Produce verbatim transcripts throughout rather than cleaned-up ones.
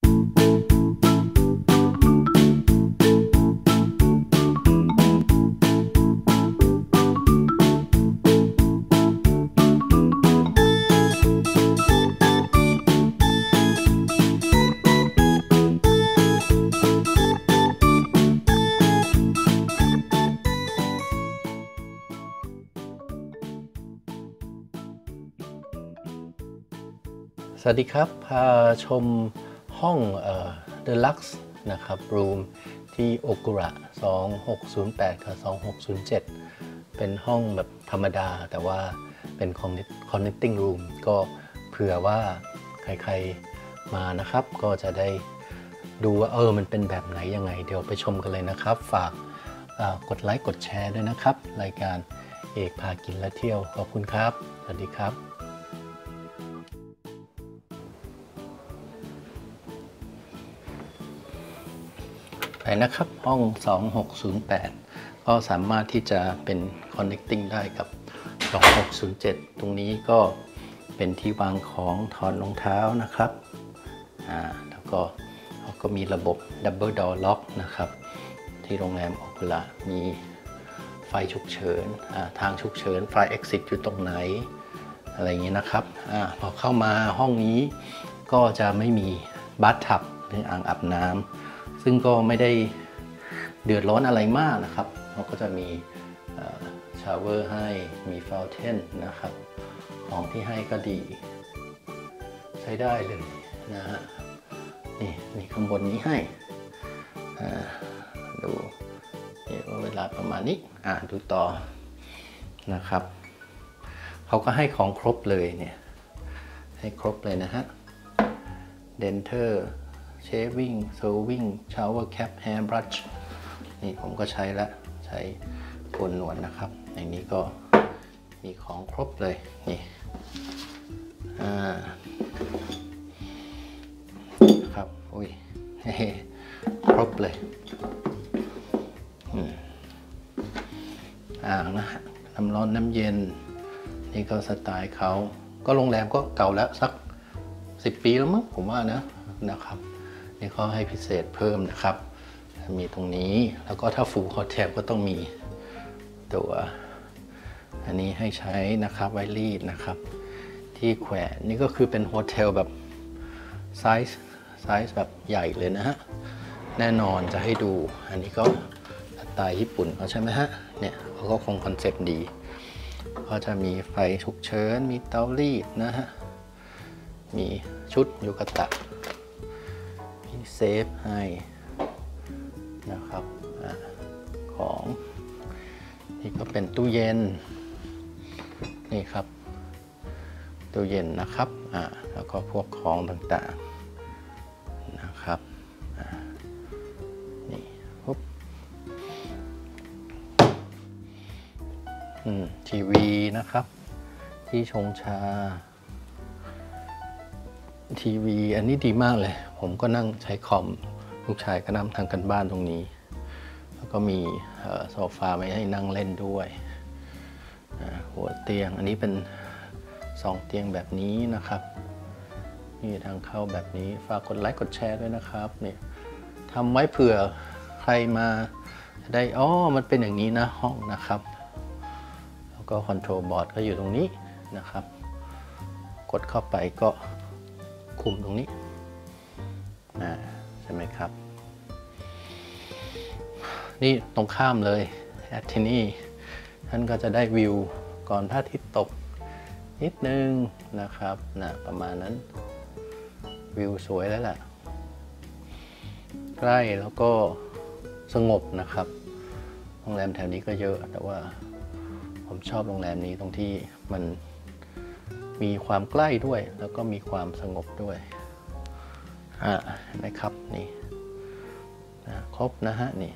สวัสดีครับพาชมห้องเอ่อ Deluxe นะครับ Room ที่โอกุระสองหกศูนย์แปดกับสองหกศูนย์เจ็ดเป็นห้องแบบธรรมดาแต่ว่าเป็น Connecting Room ก็เผื่อว่าใครๆมานะครับก็จะได้ดูว่าเออมันเป็นแบบไหนยังไงเดี๋ยวไปชมกันเลยนะครับฝากกดไลค์กดแชร์ด้วยนะครับรายการเอกพากินและเที่ยวขอบคุณครับสวัสดีครับไปนะครับห้องสองหกศูนย์แปดก็สามารถที่จะเป็น connecting ได้กับสองหกศูนย์เจ็ดตรงนี้ก็เป็นที่วางของถอดรองเท้านะครับอ่าแล้วก็เขาก็มีระบบ double door lock นะครับที่โรงแรมโอกุระมีไฟฉุกเฉินทางฉุกเฉินไฟ exit อยู่ตรงไหนอะไรอย่างนี้นะครับอพอเข้ามาห้องนี้ก็จะไม่มีบัธทับหรืออ่างอาบน้ำซึ่งก็ไม่ได้เดือดร้อนอะไรมากนะครับเขาก็จะมีชาวเวอร์ให้มีฟาวเทนนะครับของที่ให้ก็ดีใช้ได้เลยนะฮะนี่มีข้างบนนี้ให้ดูเวลาประมาณนี้อ่าดูต่อนะครับเขาก็ให้ของครบเลยเนี่ยให้ครบเลยนะฮะเดนเทอร์เชฟวิ่งเซอร์วิ่งชาวเวอร์แคปแฮร์บรัชนี่ผมก็ใช้แล้วใช้โกนหนวดนะครับในนี้ก็มีของครบเลยนี่อ่าครับอุ้ยครบเลยอ่างนะน้ำร้อนน้ำเย็นนี่ก็สไตล์เขาก็โรงแรมก็เก่าแล้วสักสิบปีแล้วมั้งผมว่านะนะครับนี่เขาให้พิเศษเพิ่มนะครับมีตรงนี้แล้วก็ถ้าฟูลโฮเทลก็ต้องมีตัวอันนี้ให้ใช้นะครับไวรีดนะครับที่แขวนนี่ก็คือเป็นโฮเทลแบบไซส์ไซส์แบบใหญ่เลยนะฮะแน่นอนจะให้ดูอันนี้ก็สไตล์ญี่ปุ่นเขาใช่ไหมฮะเนี่ยเขาก็คงคอนเซปต์ดีก็จะมีไฟฉุกเฉินมีเตารีดนะฮะมีชุดยูกะตะมีเซฟให้นะครับของนี่ก็เป็นตู้เย็นนี่ครับตู้เย็นนะครับอ่าแล้วก็พวกของต่างๆนะครับนี่ปุ๊บอืมทีวีนะครับที่ชงชาทีวีอันนี้ดีมากเลยผมก็นั่งใช้คอมลูกชายก็นั่งทำกันบ้านตรงนี้แล้วก็มีโซฟาไว้ให้นั่งเล่นด้วยหัวเตียงอันนี้เป็นสองเตียงแบบนี้นะครับนี่ทางเข้าแบบนี้ฝากกดไลค์กดแชร์ด้วยนะครับเนี่ยทำไว้เผื่อใครมาได้อ๋อมันเป็นอย่างนี้นะห้องนะครับแล้วก็คอนโทรลบอร์ดก็อยู่ตรงนี้นะครับกดเข้าไปก็คุมตรงนี้นะใช่ไหมครับนี่ตรงข้ามเลยแอดที่นี่ท่านก็จะได้วิวก่อนพระอาทิตย์ตกนิดนึงนะครับนะประมาณนั้นวิวสวยแล้วแหละใกล้แล้วก็สงบนะครับโรงแรมแถวนี้ก็เยอะแต่ว่าผมชอบโรงแรมนี้ตรงที่มันมีความใกล้ด้วยแล้วก็มีความสงบด้วยอ่านะครับนี่นะครบนะฮะนี่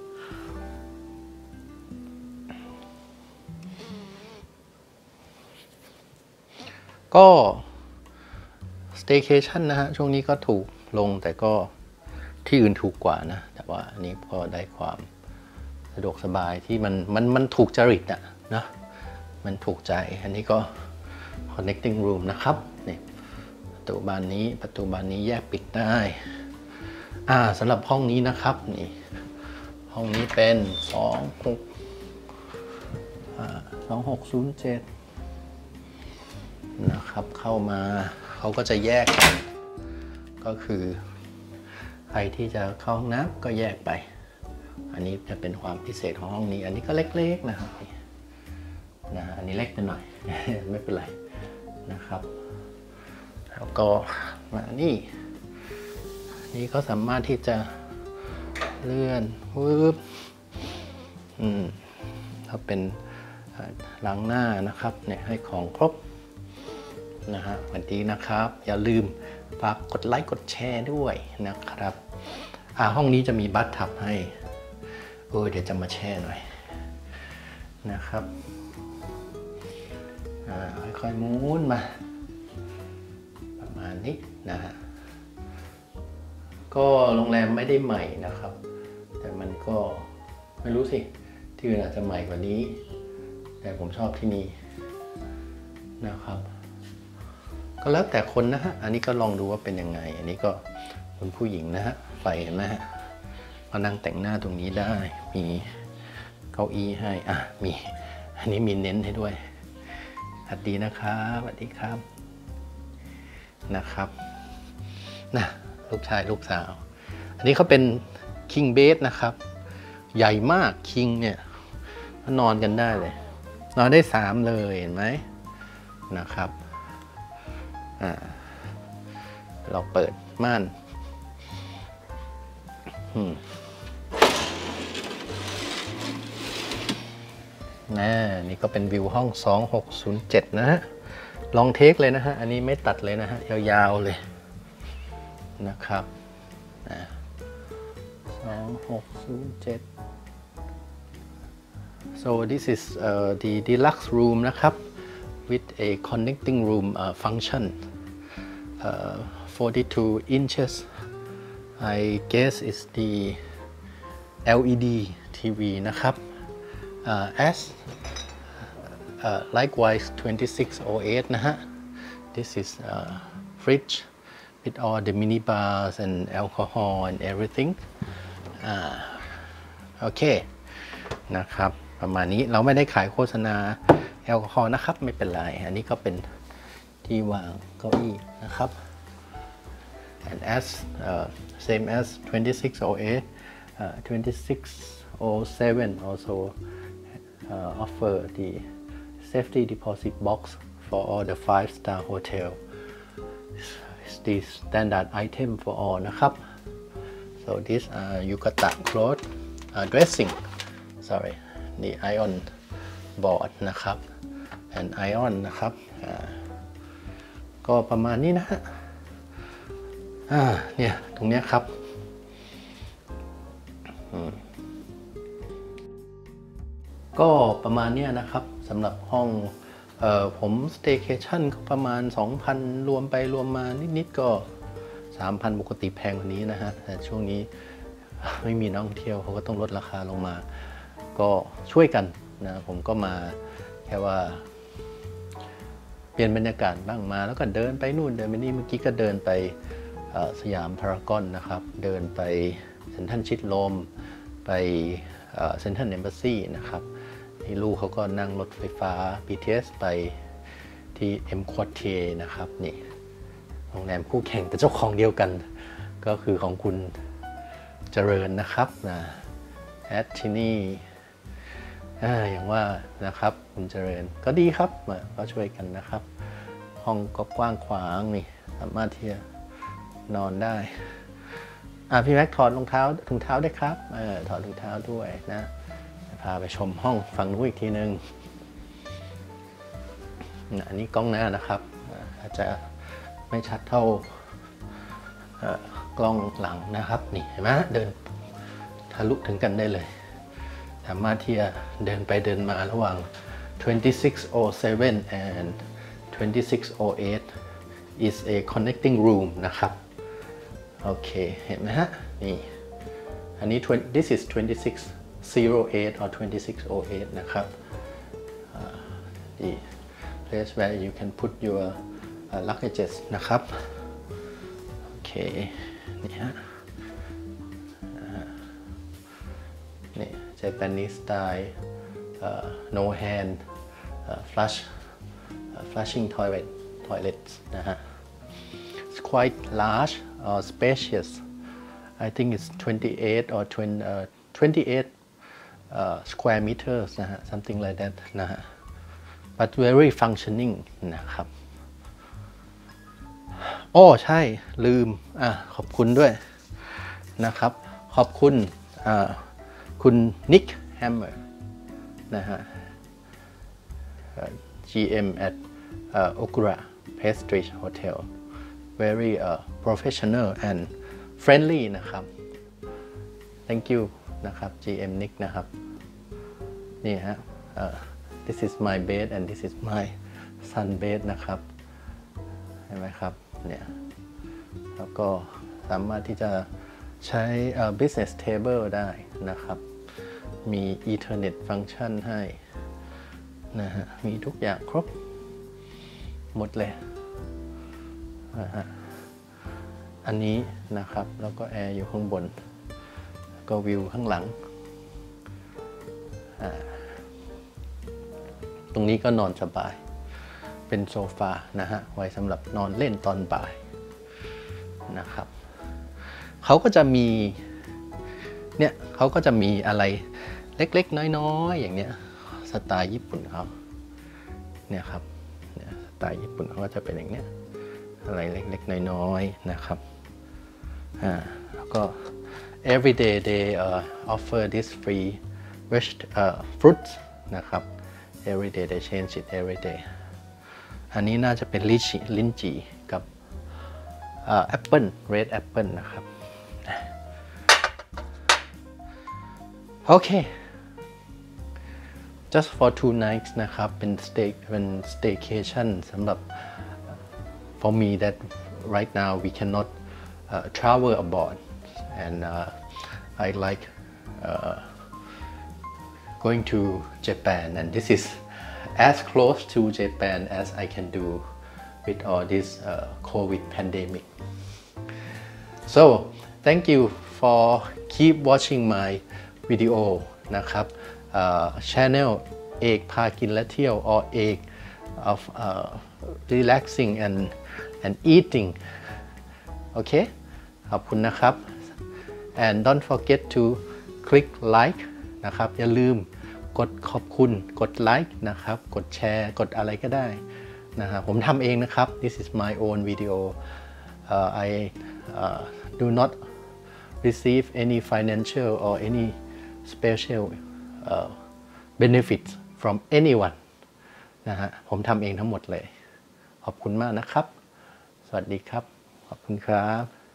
ก็ staycation นะฮะช่วงนี้ก็ถูกลงแต่ก็ที่อื่นถูกกว่านะแต่ว่าอันนี้ก็ได้ความสะดวกสบายที่มันมันมันถูกจริตอะนะมันถูกใจอันนี้ก็ connecting room นะครับนี่ประตูบานนี้ประตูบานนี้แยกปิดได้อ่าสำหรับห้องนี้นะครับนี่ห้องนี้เป็นสองหกสองหกศูนย์เจ็ดนะครับเข้ามาเขาก็จะแยกกันก็คือใครที่จะเข้าห้องน้ำก็แยกไปอันนี้จะเป็นความพิเศษของห้องนี้อันนี้ก็เล็กๆนะครับนะอันนี้เล็กไปหน่อย ไม่เป็นไรนะครับแล้วก็มานี่นี่ก็สามารถที่จะเลื่อนวืบอืมถ้าเป็นล้างหน้านะครับเนี่ยให้ของครบนะฮะวันนี้นะครับอย่าลืมฝากกดไลค์กดแชร์ด้วยนะครับอ่าห้องนี้จะมีบัตทับให้เออเดี๋ยวจะมาแช่หน่อยนะครับอ่าค่อยๆหมุนมาประมาณนี้นะฮะก็โรงแรมไม่ได้ใหม่นะครับแต่มันก็ไม่รู้สิที่อื่นอาจจะใหม่กว่านี้แต่ผมชอบที่นี่นะครับก็แล้วแต่คนนะฮะอันนี้ก็ลองดูว่าเป็นยังไงอันนี้ก็คุณผู้หญิงนะฮะไฟเห็นไหมฮะมานั่งแต่งหน้าตรงนี้ได้มีเก้าอี้ให้อ่ะมีอันนี้มีเน้นให้ด้วยสวัสดีนะครับสวัสดีครับนะครับนะลูกชายลูกสาวอันนี้เขาเป็น King Bed นะครับใหญ่มาก King เนี่ยนอนกันได้เลยนอนได้สามเลยเห็นไหมนะครับอ่าเราเปิดม่านนะนี่ก็เป็นวิวห้องสองหกศูนย์เจ็ดนะฮะลองเทคเลยนะฮะอันนี้ไม่ตัดเลยนะฮะยาวๆเลยนะครับสองหกศูนย์เจ็ด so this is uh, the deluxe room นะครับ with a connecting room uh, function uh, forty-two inches I guess is the แอล อี ดี ที วี นะครับ uh, as uh, likewise twenty-six oh eight นะฮะ this is uh, fridge with all the mini bars and alcohol and everything อ่าโอเคนะครับประมาณนี้เราไม่ได้ขายโฆษณาแอลกอฮอล์นะครับไม่เป็นไรอันนี้ก็เป็นที่วางเก้าอี้นะครับ and as uh, same as twenty-six oh eight uh, twenty-six oh seven also uh, offer the safety deposit box for all the five star hotel it's the standard item for all นะครับ so this uh, yukata cloth uh, dressing sorry the iron board นะครับ and iron นะครับก็ประมาณนี้นะฮะอ่าเนี่ยตรงเนี้ยครับก็ประมาณเนี้ยนะครับสำหรับห้องเอ่อผม staycation ก็ประมาณ สองพัน รวมไปรวมมานิดๆก็ สามพัน ปกติแพงกว่านี้นะฮะแต่ช่วงนี้ไม่มีนักท่องเที่ยวเขาก็ต้องลดราคาลงมาก็ช่วยกันนะผมก็มาแค่ว่าเปลี่ยนบรรยากาศบ้างมาแล้วก็เดินไปนู่นเดินไปนี่เมื่อกี้ก็เดินไปสยามพารากอนนะครับเดินไปเซ็นทรัลชิดลมไปเซ็นทรัลเอมบาซีนะครับนี่ลูกเขาก็นั่งรถไฟฟ้า บี ที เอส ไปที่ M Quartier นะครับนี่โรงแรมคู่แข่งแต่เจ้าของเดียวกันก็คือของคุณเจริญนะครับนะแอดที่นี่อย่างว่านะครับคุณเจริญก็ดีครับก็ช่วยกันนะครับห้องก็กว้างขวางนี่สามารถที่จะนอนได้อ่ะพี่แม็กถอดรองเท้าถุงเท้าได้ครับเออถอดถุงเท้าด้วยนะพาไปชมห้องฝั่งนู้นอีกทีนึงอันนี้กล้องหน้านะครับอาจจะไม่ชัดเท่ากล้องหลังนะครับนี่เห็นไหมเดินทะลุถึงกันได้เลยสามารถที่จะเดินไปเดินมาระหว่าง twenty-six oh seven and twenty-six oh eight is a connecting room นะครับโอเคเห็นไหมฮะนี่อันนี้ this is twenty-six oh eight or twenty-six oh eight นะครับ uh, the place where you can put your uh, luggages นะครับโอเคนี่ฮะ Japanese style uh, no hand uh, flush uh, flushing toilet toilets นะฮะ It's quite large or spacious I think it's twenty-eight or twenty, uh, twenty-eight uh, square meters นะฮะ something like that นะฮะ but very functioning นะครับโอ้ใช่ลืมอ่ะขอบคุณด้วยนะครับขอบคุณคุณนิกแฮมเมอร์นะฮะ จี เอ็ม at uh, Okura Pastry Hotel very uh, professional and friendly นะครับ thank you นะครับ จี เอ็ม นิกนะครับนี่ฮะ uh, this is my bed and this is my son bed นะครับเห็นไหมครับเนี่ยแล้วก็สามารถที่จะใช้ uh, business table ได้นะครับมี Ethernet function ให้นะฮะมีทุกอย่างครบหมดเลยนะฮะอันนี้นะครับแล้วก็แอร์อยู่ข้างบนก็วิวข้างหลังตรงนี้ก็นอนสบายเป็นโซฟานะฮะไว้สำหรับนอนเล่นตอนบ่ายนะครับเขาก็จะมีเนี่ยเขาก็จะมีอะไรเล็กๆน้อยๆอย่างเนี้ยสไตล์ญี่ปุ่นเขาเนี่ยครับเนี่ยสไตล์ญี่ปุ่นเขาก็จะเป็นอย่างเนี้ยอะไรเล็กๆน้อยๆนะครับอ่าแล้วก็ every day they uh, offer this free veg uh, fruits นะครับ every day they change it every day อันนี้น่าจะเป็นลิชิลิ้นจี่กับแอปเปิลเรดแอปเปิลนะครับโอเค just for two nights นะครับเป็น stay เป็น staycation สำหรับ for me that right now we cannot uh, travel abroad and uh, I like uh, going to Japan and this is as close to Japan as I can do with all this uh, COVID pandemic. So thank you for keep watching my video นะครับ uh, channel เอกพากินและเที่ยว or เอก of uh, relaxing and and eating โอเคขอบคุณนะครับ and don't forget to click like นะครับอย่าลืมกดขอบคุณกดไลค์นะครับกดแชร์กดอะไรก็ได้นะฮะผมทำเองนะครับ this is my own video uh, I uh, do not receive any financial or any special uh, benefits from anyone นะฮะผมทำเองทั้งหมดเลยขอบคุณมากนะครับสวัสดีครับขอบคุณครับ